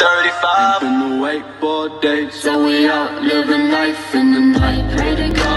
35. Ain't been awake for days, so we out living life in the night. Pray to God